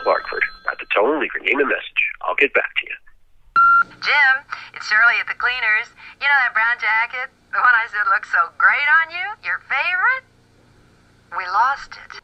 Clarkford. At the tone, leave your name and message. I'll get back to you. Jim, it's Shirley at the cleaners. You know that brown jacket? The one I said looked so great on you? Your favorite? We lost it.